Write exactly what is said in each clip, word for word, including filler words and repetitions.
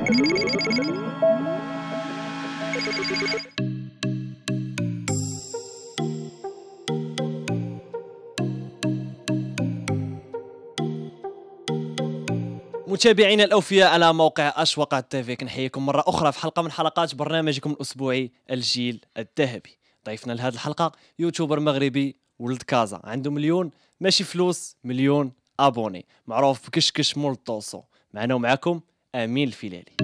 متابعينا الأوفياء على موقع أشواق تيفي، كنحييكم مرة أخرى في حلقة من حلقات برنامجكم الأسبوعي الجيل الذهبي. ضيفنا لهذه الحلقة يوتيوبر مغربي ولد كازا، عنده مليون ماشي فلوس، مليون أبوني، معروف بكشكش مول الطوسو. معنا ومعكم أمين الفيلالي.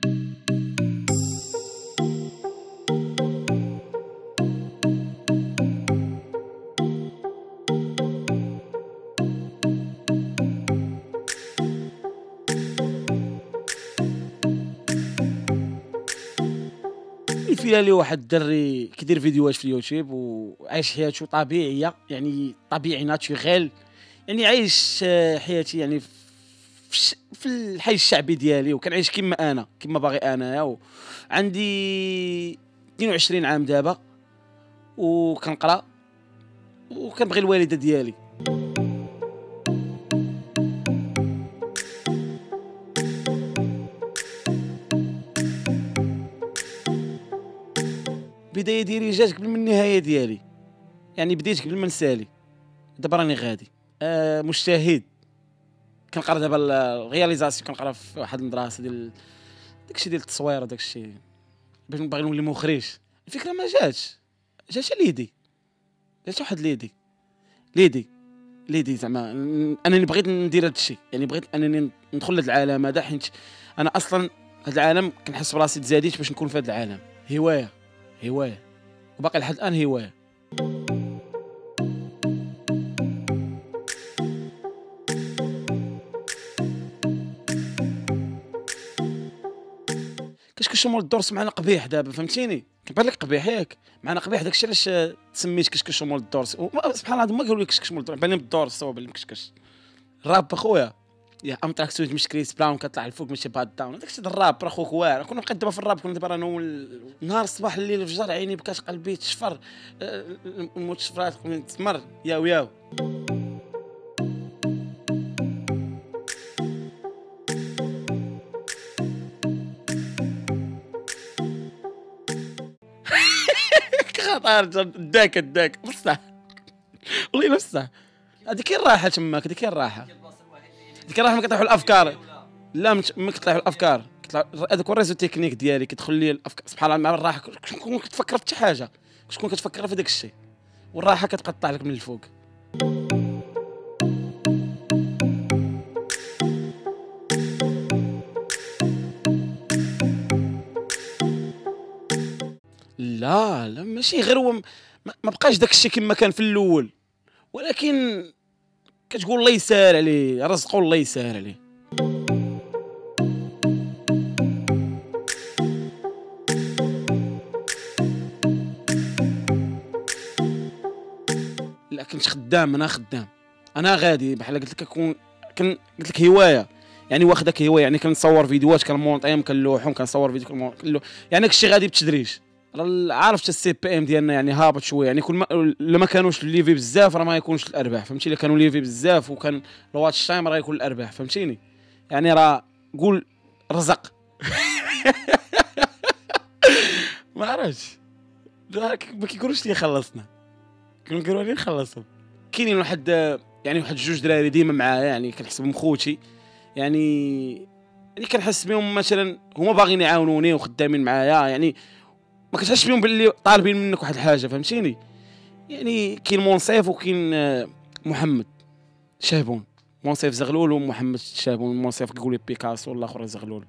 الفيلالي واحد الدري كيدير فيديوهات في اليوتيوب وعايش حياته طبيعيه، يعني طبيعي ناتشوريل، يعني عايش حياتي يعني في, في الحي الشعبي ديالي، وكنعيش كما انا كما باغي انايا. وعندي اثنين وعشرين عام دابا، وكنقرا وكنبغي الوالده ديالي. بدايه ديالي جات قبل من النهايه ديالي، يعني بديت قبل ما نسالي. دابا راني غادي آه مجتهد، كنقرا دابا الرياليزاسيون، كنقرا في واحد المدرسه ديال داكشي ديال التصوير وداكشي، باش باغي نولي مخرج. الفكره ما جاتش جات ليدي، جات واحد ليدي ليدي ليدي زعما انني بغيت ندير هذا الشيء، يعني بغيت انني ندخل لهذا العالم هذا، حيت انا اصلا هذا العالم كنحس براسي تزاديت باش نكون في هذا العالم. هوايه هوايه وباقي لحد الان هوايه. كشكش مول الدرس معنا قبيح دابا، فهمتيني؟ كنبان لك قبيح ياك معنا قبيح، داكشي علاش تسميت كشكش مول الدرس. سبحان الله ما قالوا لي كشكش مول الدرس، بان لي بالدرس صوب لي كشكش. الراب اخويا يا ام تراك سويت مش كريس براون كطلع الفوق ماشي باد داون، داكشي ديال الراب اخوك واعر. كنا بقيت دابا في الراب، كنا دابا انا نهار الصباح الليل الفجر عيني بكات قلبي تشفر، المتشفرات تمر ياو ياو. خطر داك داك بصح والله بصح. هذيك الراحه تماك، هذيك الراحه، هذيك الراحه ما كطيحوا الافكار. لا ما كطيحوا الافكار، هذاك هو الريزو تكنيك ديالي، كتدخل لي الافكار سبحان الله مع الراحه. كتكون كتفكر في شي حاجه، كتكون كتفكر في داك الشيء، والراحه كتقطع لك من الفوق. لا لا ماشي غير هو، ما بقاش داك الشيء كما كان في الاول، ولكن كتقول الله يسهل عليه، رزقه الله يسهل عليه. لا كنت خدام، انا خدام، انا غادي بحال قلت لك كون كن قلت لك هوايه، يعني واخدك هوايه، يعني كنصور فيديوهات كنمونطيهم كنلوحهم كنصور فيديو كنلوح، يعني داك الشيء غادي بتدريج. عرفت السي بي ام ديالنا يعني هابط شويه، يعني كل ما لا ما كانوش ليفي بزاف راه ما يكونش الارباح، فهمتي؟ الا كانوا ليفي بزاف وكان الواتش تايم راه يكون الارباح، فهمتيني؟ يعني راه قول رزق. ما عرفتش ما كيقولوش لي خلصنا، كنقولوا لي نخلصوا. كاينين واحد يعني واحد جوج دراري ديما معايا، يعني كنحسبهم خوتي، يعني يعني كنحس بهم مثلا هما باغيين يعاونوني وخدامين معايا، يعني ما كتحسش بهم باللي طالبين منك واحد الحاجه، فهمتيني؟ يعني كاين منصف وكاين محمد شهبون، منصف زغلول ومحمد شهبون. منصف كيقول لي بيكاسو والاخر زغلول.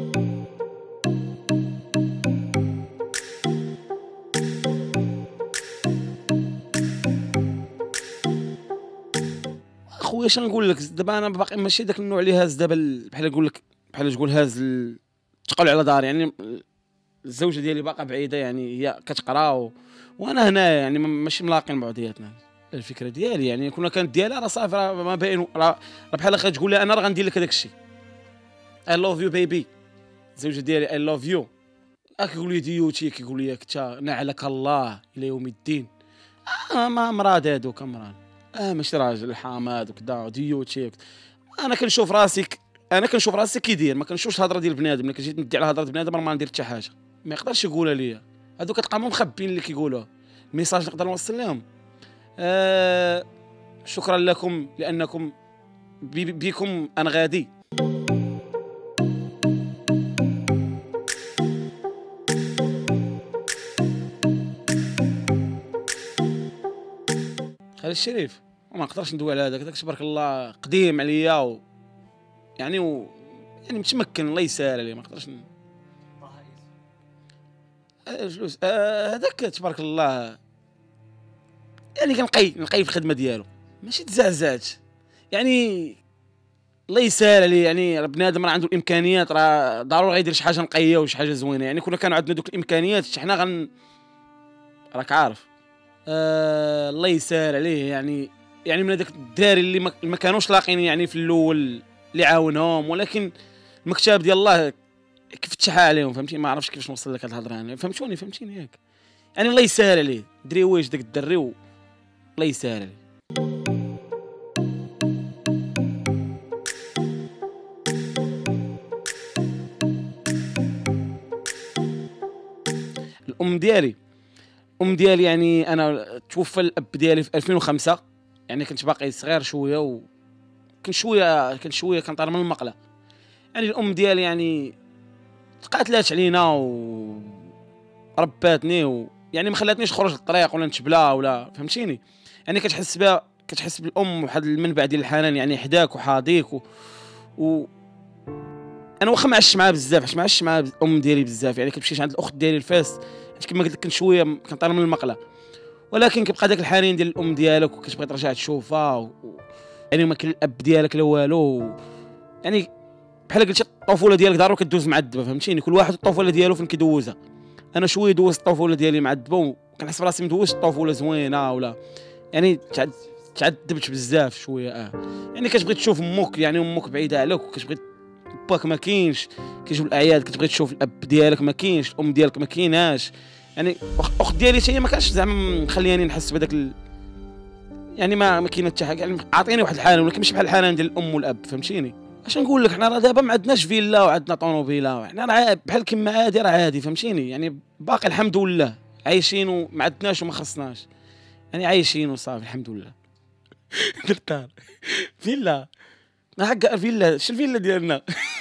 خويا اش نقول لك، دابا انا باقي ماشي داك النوع اللي هاز دابا بحال نقول لك بحال تقول هاز تقل على دار، يعني الزوجه ديالي باقا بعيده، يعني هي كتقرا و... وانا هنا يعني ماشي ملاقين بعضياتنا. الفكره ديالي يعني كنا كانت ديالها راه صافي، راه ما باين، راه بحال كتقول لي انا راه غندير لك هذاك الشيء. اي لوف يو بيبي، الزوجه ديالي اي لوف يو، كيقول لي ديوتي، كيقول لي حتى نعلك الله الى يوم الدين. اه ما مراد هذوك مراد، اه ماشي راجل حاماد وكذا ديوتي. انا كنشوف راسي انا كنشوف راسي كيدير، ما كنشوفش الهضره ديال بنادم. ملي كنجي ندي على هضره بنادم راه ما ندير حتى حاجه، ما يقدرش يقولها ليا. هادو كتلقاهم مخبيين اللي كيقولوه. الميساج اللي نقدر نوصل لهم آه شكرا لكم لانكم بي بيكم انا غادي. خالد الشريف وما نقدرش ندوي على هذاك، هذاك تبارك الله قديم عليا و... يعني و... يعني متمكن الله يسهل عليه، ما نقدرش ن... الفلوس آه هذاك تبارك الله يعني كنقي نقي في الخدمه ديالو ماشي تزعزعت، يعني الله يسهل عليه. يعني بنادم راه عنده الامكانيات، راه ضروري غيدير شي حاجه نقيه وشي حاجه زوينه. يعني كنا كانوا عندنا دوك الامكانيات حنا غن راك عارف آه الله يسهل عليه. يعني يعني من هذاك الدراري اللي ما, ما كانوش لاقين يعني في الاول اللي عاونهم، ولكن المكتب ديال الله كفتح عليهم فهمتي. ما عرفتش كيفاش نوصل لك هاد الهضره انا، فهمتوني فهمتيني ياك. يعني الله يسهل عليه دري واش داك الدري و... الله يسهل عليه. الام ديالي الام ديالي يعني انا توفى الاب ديالي في ألفين وخمسة، يعني كنت باقي صغير شويه و كنت شويه كنت شويه كنطير من المقله. يعني الام ديالي يعني تقاتلات علينا و رباتني و يعني ما خلاتنيش نخرج للطريق ولا نتبلا ولا فهمتيني. يعني كتحس بها كتحس بالام واحد المنبع ديال الحنان يعني حداك وحاضيك و, و... انا واخا ما عشتش معاها بزاف، عشت ما عشتش مع الام ديالي بزاف. يعني كنمشي عند الاخت ديالي الفاس، كما قلت لك كنت شويه كنطير من المقله، ولكن كيبقى داك الحنين ديال الام ديالك وكتبغي ترجع تشوفها و... يعني ما كاين الاب ديالك لا والو و... يعني بحال قلت الطفوله ديالك ضروري كدوز معذبه فهمتيني. كل واحد الطفوله ديالو فين كيدوزها. انا شويه دوزت الطفوله ديالي معذبه وكنحس براسي مدوزت الطفوله زوينه ولا يعني تعذبت بزاف شويه. اه يعني كتبغي تشوف امك، يعني امك بعيده عليك وكتبغي باك ما كاينش، كيجيو الاعياد كتبغي تشوف الاب ديالك ما كاينش، الام ديالك ما كايناش. يعني الاخت ديالي حتى هي ما كانش زعما مخلياني نحس بهذاك ال... يعني ما ما كاينه حتى حاجه. يعني عاطيني واحد الحنان ولكن ماشي بحال الحنان ديال الام والاب فهمتيني. اش نقول لك، حنا راه دابا ما عندناش فيلا وعندنا طوموبيله، حنا راه بحال كيما عادي راه عادي فهمتيني. يعني باقي الحمد لله عايشين وما عندناش وما خصناش، يعني عايشين وصافي الحمد لله. درت فيلا هكا فيلا شو الفيلا ديالنا.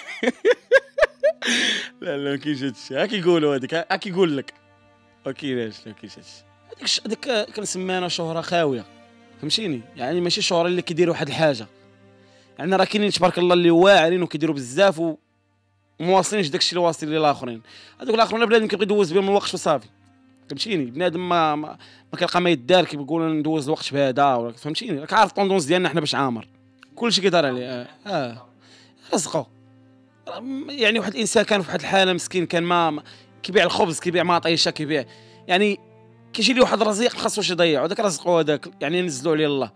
لا لا ما كاينش هادشي، ها كيقولوا هذيك ها كيقول لك ما كايناش ما كاينش هادشي. هذيك هذيك كنسميها انا شهره خاويه فهمتيني. يعني ماشي شهره اللي كيديروا واحد الحاجه، يعني راه كاينين تبارك الله اللي واعرين وكيديروا بزاف وما واصلينش داكشي اللي واصل للاخرين. هذوك الاخرين بنادم كيبغي يدوز بهم الوقت وصافي فهمتيني. بنادم ما ما, ما كيلقى ما يدار كيقول ندوز الوقت بهذا فهمتيني. راك عارف الطوندونس ديالنا حنا باش عامر كلشي كيدار عليه. اه, آه. رزقو يعني واحد الانسان كان في واحد الحاله مسكين، كان ما كيبيع الخبز كيبيع ماطيشه كيبيع، يعني كيجي ليه واحد الرزيق ما خاصوش يضيع، وداك رزقو هذاك يعني نزلوا عليه الله.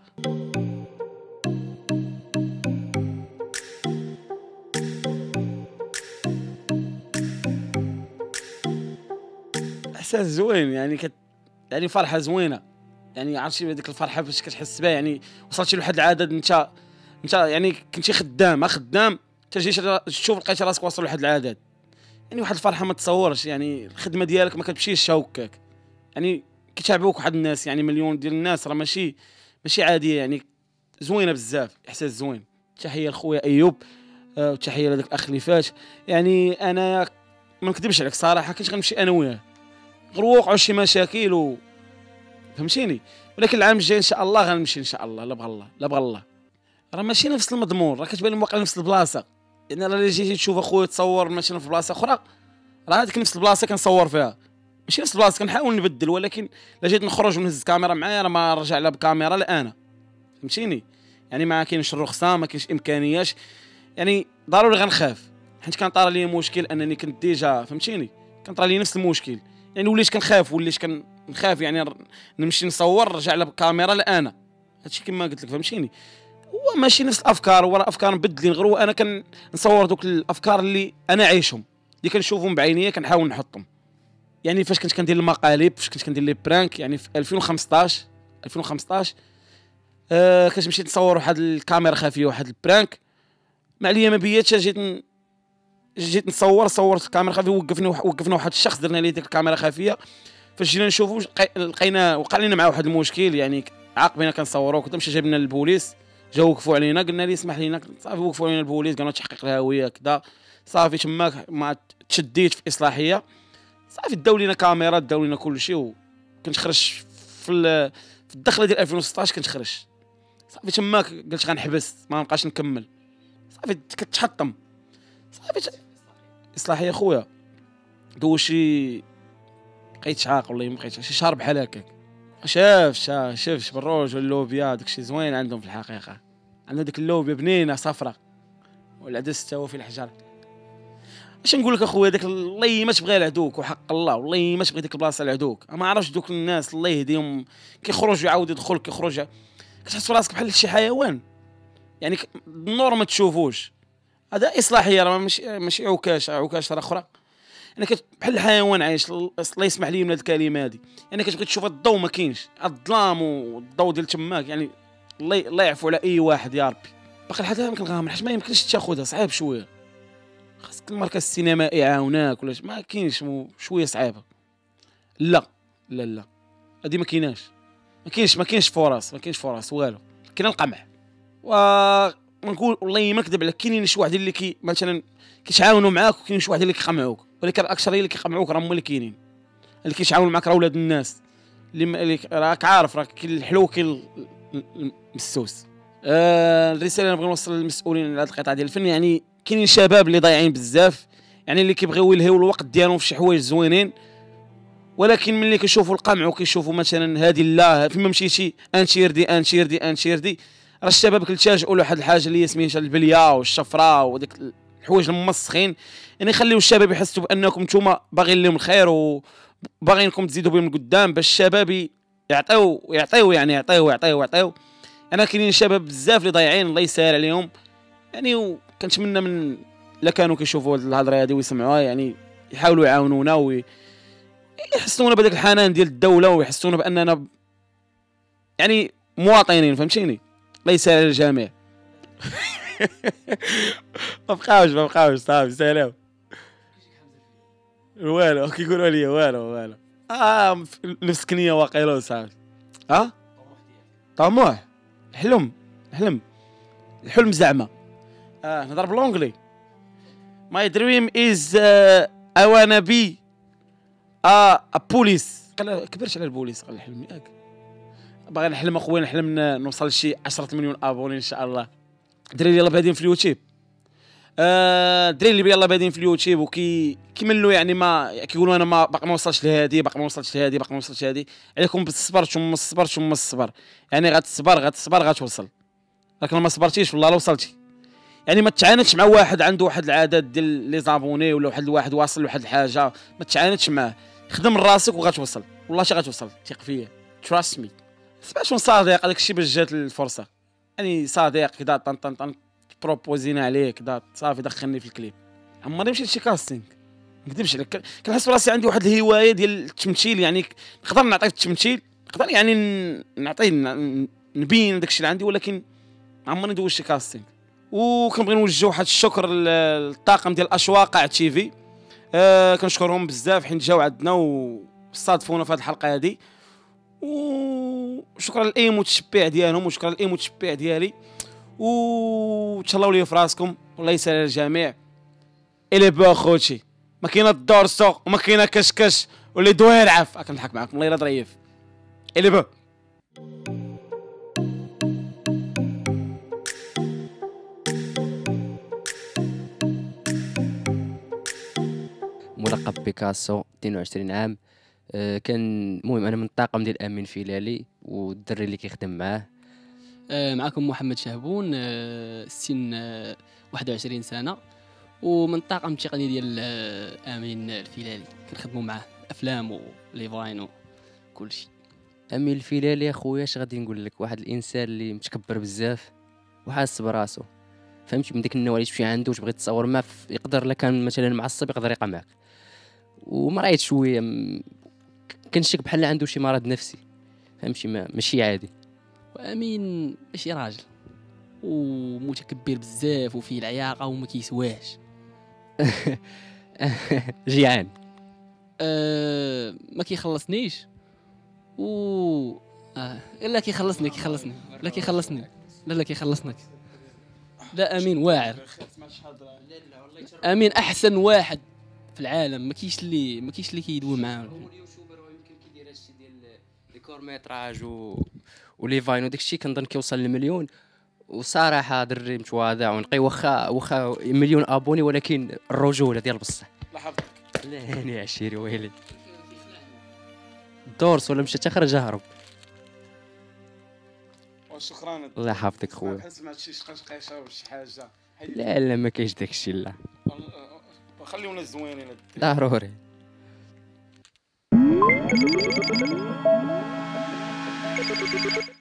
احساس زوين يعني كت... يعني فرحه زوينه. يعني عرفتي هذيك الفرحه فاش كتحس بها، يعني وصلتي لواحد العدد انت انت يعني كنتي خدام خدام تجي تشوف لقيتي راسك واصل لواحد العدد، يعني واحد الفرحه ما تصورش. يعني الخدمه ديالك ما كتمشيش هكاك، يعني كيتابعوك واحد الناس يعني مليون ديال الناس، راه ماشي ماشي عاديه، يعني زوينه بزاف احساس زوين. تحيه لخويا ايوب آه وتحيه لهذاك الاخ اللي فات. يعني انا ما نكذبش عليك صراحه كنت غنمشي انا وياه غير وقعوا شي مشاكل و فهمتيني، ولكن العام الجاي ان شاء الله غنمشي ان شاء الله. لا بغى الله لا بغى الله. راه ماشي نفس المضمون، راه كتبان لي واقع نفس البلاصه. يعني راه الا جيتي تشوف اخويا تصور ماشي في بلاصه اخرى، راه هذيك نفس البلاصه كنصور فيها ماشي نفس البلاصه. كنحاول نبدل، ولكن الا جيت نخرج ونهز الكاميرا معايا راه ما نرجع لها بكاميرا لا انا فهمتيني. يعني ما كاينش الرخصه ما كاينش امكانيات، يعني ضروري غنخاف حيت كان طار لي مشكل انني كنت ديجا فهمتيني كان طرا لي نفس المشكل. يعني وليت كنخاف وليت كنخاف يعني نمشي نصور نرجع لها بالكاميرا لا انا. هادشي كما قلت لك فهمتيني. هو ماشي نفس الافكار، هو افكار مبدلين غير وانا كنصور دوك الافكار اللي انا عايشهم اللي كنشوفهم بعينيا كنحاول نحطهم. يعني فاش كنت كندير المقالب فاش كنت كندير لي برانك يعني في ألفين وخمسطاش ألفين وخمسطاش آه كنت مشيت نصور واحد الكاميرا خفيه واحد البرانك ما عليا ما بياتش، جيت ن... جيت نصور، صورت الكاميرا خافيه، وقفني وقفنا واحد الشخص درنا ليه ديك الكاميرا خافيه. فاش جينا نشوفوا لقينا وقع لنا مع واحد المشكل، يعني عاقبين كنصوروا كنت مشى جابنا للبوليس، جاو وقفوا علينا، قلنا ليه اسمح لينا، صافي وقفوا علينا البوليس، قالوا تحقيق الهويه كذا، صافي تماك ما تشديت في اصلاحيه، صافي داو لينا كاميرا، داو لينا كل شيء، وكنت خرج في ال... في الدخله ديال ألفين وستطاش كنت خرج، صافي تماك قلت غنحبس ما نبقاش نكمل، صافي كتحطم، صافي اصلاحيه خويا دوز شي بقيت شعاق والله ما بقيتش شي شهر بحال هكاك. شاف شاف شاف بالروج واللوبيا داكشي زوين عندهم في الحقيقه، عندنا ديك اللوبيا بنينه صفراء والعدس تا هو في الحجر. اش نقول لك اخويا، داك الله ما تبغي لعدوك وحق الله، والله ما تبغي ديك البلاصه لعدوك، ما عرفتش دوك الناس الله يهديهم كيخرج يعاود يدخل كيخرج، كتحس راسك بحال شي حيوان، يعني النور ما تشوفوش، هذا اصلاحيه راه ماشي ماشي عكاش، عكاش راه اخرى، يعني بحال الحيوان عايش، الله يسمح لي من هذه الكلمه هذه، يعني كتبغي تشوف الضوء ما كاينش، الظلام والضوء ديال تماك، يعني الله الله يعفو على اي واحد يا ربي. باقي لحد الان كنغامر حيت ما يمكنش تاخذها، صعيب شويه، خاصك المركز السينمائي يعاوناك ولا ما كاينش، شويه صعيبه. لا لا لا هذه ما كايناش، ما كاينش ما كاينش فرص، ما كاينش فرص والو، كاين القمع. و نقول والله ما نكذب عليك، كاينين شي واحد اللي كي مثلا كيتعاونوا معاك، وكاين شي واحد اللي كيقمعوك، ولكن الاكثريه اللي كيقمعوك راه هما اللي كاينين، اللي كيتعاونوا معاك راه ولاد الناس، اللي راك عارف راه كاين الحلو وكاين المسوس. آه الرساله اللي نبغي نوصل للمسؤولين على هذه القطاع ديال الفن، يعني كاينين شباب اللي ضايعين بزاف، يعني اللي كيبغيو يلهيو الوقت ديالهم في شي حوايج زوينين، ولكن ملي كيشوفوا القمع وكيشوفوا مثلا هذه لا فيما مشيتي انشيردي انشيردي انشيردي، راه الشباب كيلتجؤوا لواحد الحاجه اللي سميتها البليه والشفره وديك الحوايج الممسخين، يعني خليو الشباب يحسوا بانكم نتوما باغيين لهم الخير وباغيينكم تزيدوا بهم لقدام، باش الشباب يعطيو يعطيو يعني يعطيو يعطيو يعطيو. انا كاينين شباب بزاف اللي ضايعين الله يسهل عليهم، يعني كنتمنى من لا كانوا كيشوفوا هذه الهضره هذه ويسمعوها، يعني يحاولوا يعاونونا ويحسونا بداك الحنان ديال الدوله، ويحسونا باننا يعني مواطنين، فهمتيني؟ الله يسهل على الجميع. ما بقاوش ما بقاوش صافي سلام. والو كيقولوا لي والو والو اه المسكنيه واقيلا صافي. ها طموح حلم حلم الحلم زعما اه نهضر بالونجلي. My dream is uh, I wanna be a, a police. كبرت على البوليس قال الحلم ياك، باغي نحلم اخويا، نحلم نوصل لشي عشرة مليون ابوني ان شاء الله. الدراري اللي يلاه بادين في اليوتيوب، آه الدراري اللي يلاه بادين في اليوتيوب وكي كيملوا، يعني ما كيقولوا انا ما باقي ما وصلتش لهادي، باقي ما وصلتش لهادي، باقي ما وصلتش لهادي، عليكم بالصبر، ثم الصبر ثم الصبر، يعني غتصبر غتصبر غتوصل، لكن ما صبرتيش والله لا وصلتي. يعني ما تعاندش مع واحد عنده واحد العدد ديال لي زابوني ولا واحد الواحد واصل لواحد الحاجه، ما تعاندش معاه، خدم راسك وغتوصل، والله شي غتوصل، ثق فيا، تراست مي. سمعت شون صديق هذاك الشيء باش جات الفرصه، يعني صديق كذا طن طن طن بروبوزينا عليه كذا صافي دخلني في الكليب. عمرني مشيت لشي كاستينغ، ما نكذبش عليك، كنحس براسي عندي واحد الهوايه ديال التمثيل، يعني نقدر نعطي في التمثيل، نقدر يعني نعطي نبين داكشي اللي عندي، ولكن عمرني دوزت شي كاستينغ. وكنبغي نوجه واحد الشكر للطاقم ديال اشواق تي في، آه كنشكرهم بزاف حيت جاو عندنا واستضافونا في هذه الحلقه هذه، وشكرا لاي متشبع ديالهم وشكرا لاي متشبع ديالي، وتهلاو لي في راسكم والله يسهل على الجميع. الي بو خوتي ما كاينه الدورسو وما كاينه كشكش واللي دوير عاف، كنضحك معاكم والله الا ظريف. الي بو ملقب بيكاسو اثنين وعشرين عام. أه كان المهم انا من الطاقم ديال امين فيلالي والدري اللي كيخدم معاه. أه معكم محمد شهبون، أه السن أه واحد وعشرين سنه، ومن الطاقم التقني ديال أه امين الفيلالي، كنخدموا معاه افلام ولي فاين وكل شيء. امين الفيلالي اخويا اش غادي نقول لك، واحد الانسان اللي متكبر بزاف وحاس براسو، فهمتي؟ من ديك النوع اللي تمشي عنده وتبغي تصور معاه، يقدر لا كان مثلا معصب يقدر يقمعك، ومريض شويه م... كنشك بحال عنده شي مرض نفسي، فهمتي؟ ما ماشي عادي. وامين ماشي راجل، ومتكبر بزاف وفيه العياقه وما كيسواش. جيعان. أه ما كيخلصنيش و اه الا كيخلصني كيخلصني لا كيخلصني لا لا كيخلصنك. لا امين واعر، امين احسن واحد في العالم، ما كاينش اللي ما كاينش اللي كيدوي معاه. هو اليوتيوبر يمكن كيدير هادشي ديال لي كورميتراج و ولي فاين وداك الشيء كنظن كيوصل للمليون. وصراحه دري متواضع ونقي، واخا واخا مليون ابوني، ولكن الرجوله ديال بصح. لاحظت لا يعني عشيري ويلي دورس ولا مشى تخرج هرب. وشكرا. الله يحفظك خويا. نحس ما هادشي شقاشقيشه ولا شي حاجه. لا لا ما كاينش داك الشيء، لا خليونا زوينين. ضروري.